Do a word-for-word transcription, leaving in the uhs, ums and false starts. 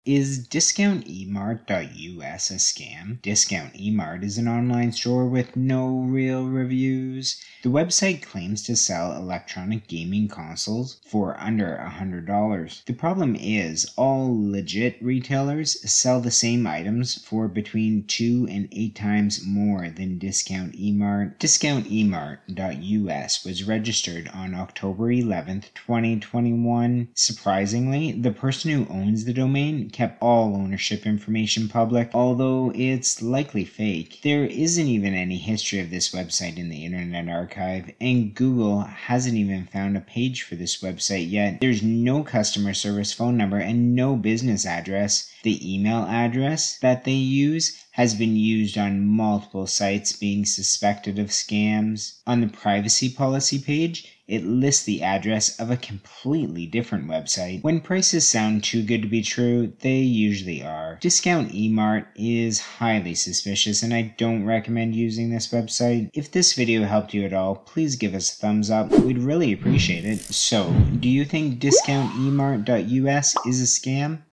Is discount e mart dot U S a scam? Discount e mart is an online store with no real reviews. The website claims to sell electronic gaming consoles for under one hundred dollars. The problem is, all legit retailers sell the same items for between two and eight times more than Discount e mart. discount e mart dot U S was registered on October eleventh, twenty twenty-one. Surprisingly, the person who owns the domain kept all ownership information public, although it's likely fake. There isn't even any history of this website in the Internet Archive, and Google hasn't even found a page for this website yet. There's no customer service phone number and no business address. The email address that they use has been used on multiple sites being suspected of scams. On the privacy policy page, it lists the address of a completely different website. When prices sound too good to be true, they usually are. Discount e mart is highly suspicious, and I don't recommend using this website. If this video helped you at all, please give us a thumbs up. We'd really appreciate it. So, do you think discount e mart dot U S is a scam?